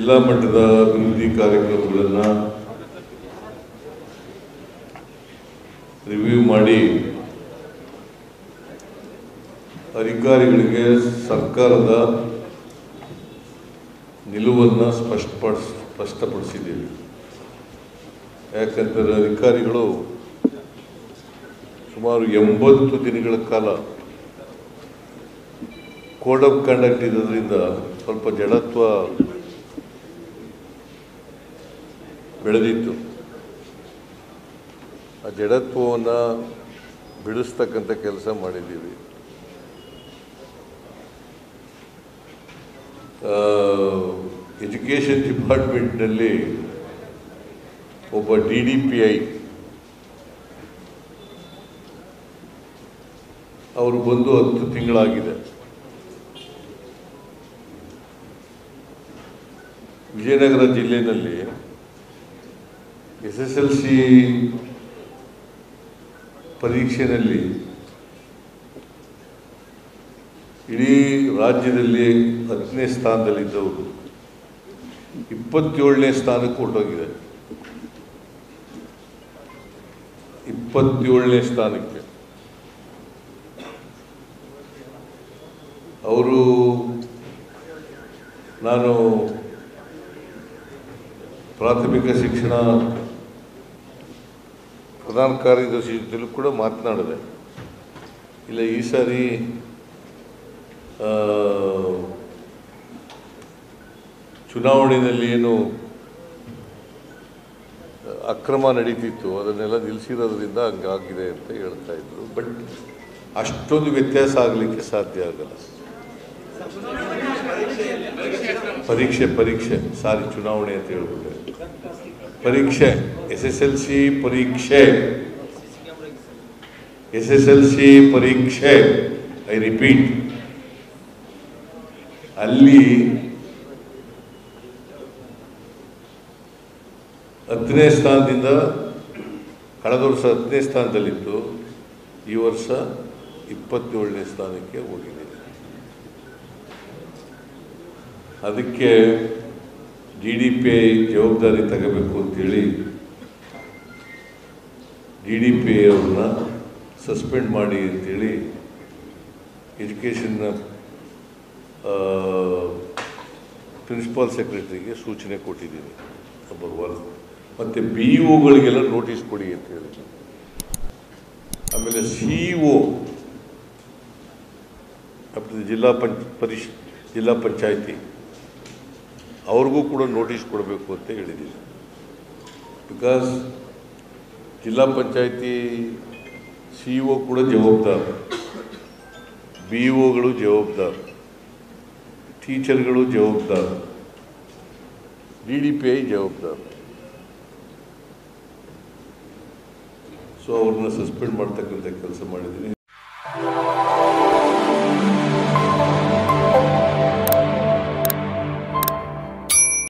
ಜಿಲ್ಲಾ ಮಟ್ಟದ ಅಭಿವೃದ್ಧಿ ಕಾರ್ಯಕ್ರಮಗಳನ್ನು ರಿವ್ಯೂ ಮಾಡಿ ಅಧಿಕಾರಿಗಳಿಗೆ ಸರ್ಕಾರದ ನಿಲುವನ್ನು ಸ್ಪಷ್ಟಪಡಿಸಿದ್ದೀವಿ. ಯಾಕಂದರೆ ಅಧಿಕಾರಿಗಳು ಸುಮಾರು 80 ದಿನಗಳ ಕಾಲ ಕೋಡ್ ಆಫ್ ಕಂಡಕ್ಟ್ ಇರೋದ್ರಿಂದ ಸ್ವಲ್ಪ ಜಡತ್ವ ಬೆಳೆದಿತ್ತು. ಆ ಜಡತ್ವವನ್ನು ಬಿಡಿಸ್ತಕ್ಕಂಥ ಕೆಲಸ ಮಾಡಿದ್ದೀವಿ. ಎಜುಕೇಷನ್ ಡಿಪಾರ್ಟ್ಮೆಂಟ್ನಲ್ಲಿ ಒಬ್ಬ DDPI ಅವರು ಬಂದು 10 ತಿಂಗಳಾಗಿದೆ. ವಿಜಯನಗರ ಜಿಲ್ಲೆಯಲ್ಲಿ SSLC ಪರೀಕ್ಷೆಯಲ್ಲಿ ಇಡೀ ರಾಜ್ಯದಲ್ಲಿ 10ನೇ ಸ್ಥಾನದಲ್ಲಿದ್ದವರು 27ನೇ ಸ್ಥಾನಕ್ಕೆ ಹೊರಟೋಗಿದೆ. 27ನೇ ಸ್ಥಾನಕ್ಕೆ ಅವರು ನಾನು ಪ್ರಾಥಮಿಕ ಶಿಕ್ಷಣ ಪ್ರಧಾನ ಕಾರ್ಯದರ್ಶಿ ಜೊತೆಲೂ ಕೂಡ ಮಾತನಾಡಿದೆ. ಇಲ್ಲ, ಈ ಸಾರಿ ಚುನಾವಣೆಯಲ್ಲಿ ಏನು ಅಕ್ರಮ ನಡೀತಿತ್ತು ಅದನ್ನೆಲ್ಲ ನಿಲ್ಲಿಸಿರೋದ್ರಿಂದ ಹಂಗಾಗಿದೆ ಅಂತ ಹೇಳ್ತಾ ಇದ್ರು. ಬಟ್ ಅಷ್ಟೊಂದು ವ್ಯತ್ಯಾಸ ಆಗಲಿಕ್ಕೆ ಸಾಧ್ಯ ಆಗಲ್ಲ. ಪರೀಕ್ಷೆ ಸಾರಿ ಚುನಾವಣೆ ಅಂತ ಹೇಳ್ಬಿಟ್ಟೆ. ಪರೀಕ್ಷೆ SSLC ಪರೀಕ್ಷೆ ಐ ರಿಪೀಟ್, ಅಲ್ಲಿ 10ನೇ ಸ್ಥಾನದಿಂದ ಕಳೆದ ವರ್ಷ 10ನೇ ಸ್ಥಾನದಲ್ಲಿತ್ತು, ಈ ವರ್ಷ 27ನೇ ಸ್ಥಾನಕ್ಕೆ ಹೋಗಿದೆ. ಅದಕ್ಕೆ DDPI ಜವಾಬ್ದಾರಿ ತಗೋಬೇಕು ಅಂತೇಳಿ DDPI ಅವ್ರನ್ನ ಸಸ್ಪೆಂಡ್ ಮಾಡಿ ಅಂತೇಳಿ ಎಜುಕೇಷನ್ನ ಪ್ರಿನ್ಸಿಪಾಲ್ ಸೆಕ್ರೆಟರಿಗೆ ಸೂಚನೆ ಕೊಟ್ಟಿದ್ದೀನಿ, ನಂಬರ್ 1. ಮತ್ತು BEOಗಳಿಗೆಲ್ಲ ನೋಟಿಸ್ ಕೊಡಿ ಅಂತ ಹೇಳಿ. ಆಮೇಲೆ CEO ಜಿಲ್ಲಾ ಪಂಚಾಯತಿ ಅವ್ರಿಗೂ ಕೂಡ ನೋಟಿಸ್ ಕೊಡಬೇಕು ಅಂತ ಹೇಳಿದ್ದೀನಿ. ಬಿಕಾಸ್ ಜಿಲ್ಲಾ ಪಂಚಾಯತಿ CEO ಕೂಡ ಜವಾಬ್ದಾರ, BEOಗಳು ಜವಾಬ್ದಾರ, ಟೀಚರ್ಗಳು ಜವಾಬ್ದಾರ, DDPI ಜವಾಬ್ದಾರ. ಸೊ ಅವ್ರನ್ನ ಸಸ್ಪೆಂಡ್ ಮಾಡ್ತಕ್ಕಂಥ ಕೆಲಸ ಮಾಡಿದ್ದೀನಿ.